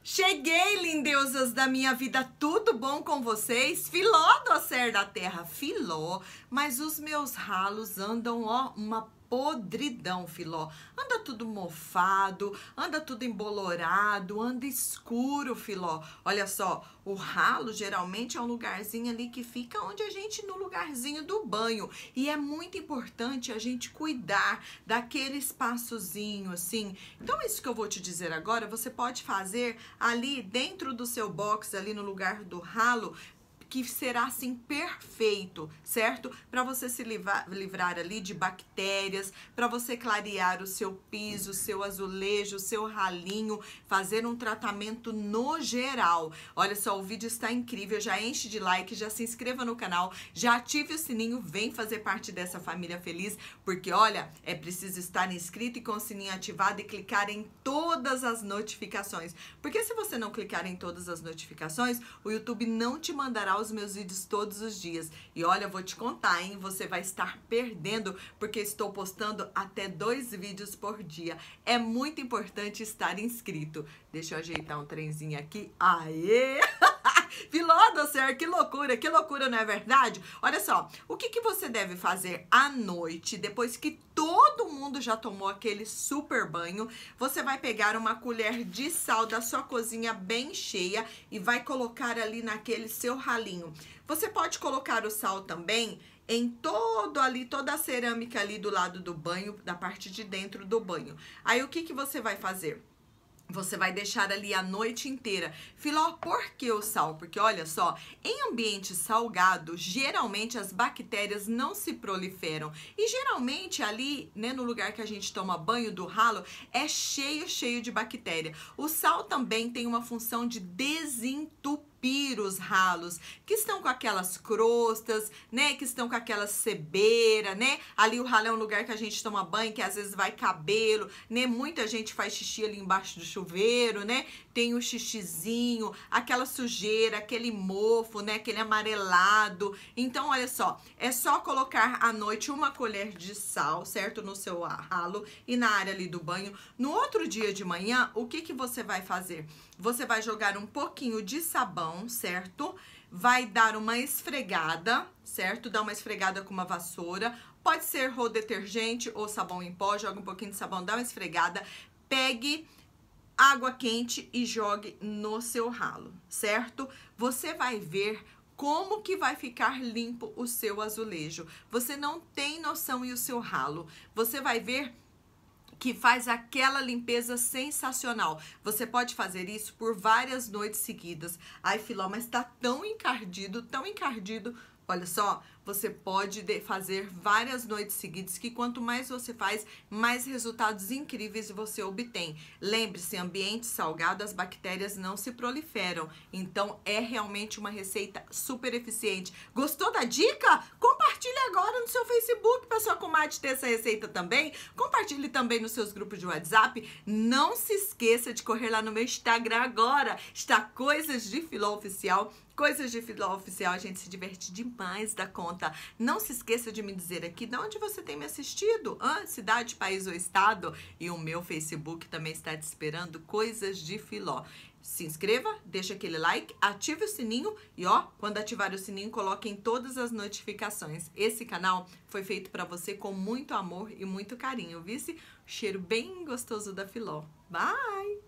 Cheguei, lindeusas da minha vida, tudo bom com vocês? Filó, docer da terra, filó, mas os meus ralos andam, ó, uma podridão, filó. Anda tudo mofado, anda tudo embolorado, anda escuro, filó. Olha só, o ralo geralmente é um lugarzinho ali que fica onde a gente, no lugarzinho do banho. E é muito importante a gente cuidar daquele espaçozinho, assim. Então, isso que eu vou te dizer agora, você pode fazer ali dentro do seu box, ali no lugar do ralo, que será assim perfeito, certo? Para você se livrar ali de bactérias, para você clarear o seu piso, o seu azulejo, o seu ralinho, fazer um tratamento no geral. Olha só, o vídeo está incrível, já enche de like, já se inscreva no canal, já ative o sininho, vem fazer parte dessa família feliz, porque olha, é preciso estar inscrito e com o sininho ativado e clicar em todas as notificações, porque se você não clicar em todas as notificações, o YouTube não te mandará os meus vídeos todos os dias. E olha, eu vou te contar, hein? Você vai estar perdendo, porque estou postando até 2 vídeos por dia. É muito importante estar inscrito. Deixa eu ajeitar um trenzinho aqui. Aê! Filó, docer, que loucura, não é verdade? Olha só, o que você deve fazer à noite, depois que todo mundo já tomou aquele super banho? Você vai pegar uma colher de sal da sua cozinha bem cheia e vai colocar ali naquele seu ralinho. Você pode colocar o sal também em toda a cerâmica ali do lado do banho, da parte de dentro do banho. Aí o que você vai fazer? Você vai deixar ali a noite inteira. Filó, por que o sal? Porque olha só, em ambiente salgado, geralmente as bactérias não se proliferam. E geralmente ali, né, no lugar que a gente toma banho do ralo, é cheio de bactéria. O sal também tem uma função de desentupir os ralos, que estão com aquelas crostas, né, que estão com aquela cebeira, né, ali o ralo é um lugar que a gente toma banho, que às vezes vai cabelo, né, muita gente faz xixi ali embaixo do chuveiro, né, tem o xixizinho, aquela sujeira, aquele mofo, né, aquele amarelado. Então, olha só, é só colocar à noite uma colher de sal, certo, no seu ralo e na área ali do banho. No outro dia de manhã, o que você vai fazer? Você vai jogar um pouquinho de sabão, certo? Vai dar uma esfregada, certo? Dá uma esfregada com uma vassoura. Pode ser rododetergente ou sabão em pó. Joga um pouquinho de sabão, dá uma esfregada. Pegue água quente e jogue no seu ralo, certo? Você vai ver como que vai ficar limpo o seu azulejo. Você não tem noção e o seu ralo. Você vai ver que faz aquela limpeza sensacional. Você pode fazer isso por várias noites seguidas. Ai, Filó, mas tá tão encardido, tão encardido. Olha só, você pode fazer várias noites seguidas, que quanto mais você faz, mais resultados incríveis você obtém. Lembre-se, ambiente salgado, as bactérias não se proliferam. Então, é realmente uma receita super eficiente. Gostou da dica? Compartilhe agora no seu Facebook para sua comadre ter essa receita também. Compartilhe também nos seus grupos de WhatsApp. Não se esqueça de correr lá no meu Instagram agora. Está Coisas de Filó Oficial. Coisas de Filó Oficial, a gente se diverte demais da conta. Não se esqueça de me dizer aqui de onde você tem me assistido, cidade, país ou estado. E o meu Facebook também está te esperando, Coisas de Filó. Se inscreva, deixa aquele like, ative o sininho e ó, quando ativar o sininho, coloque em todas as notificações. Esse canal foi feito para você com muito amor e muito carinho, viu? Cheiro bem gostoso da Filó. Bye!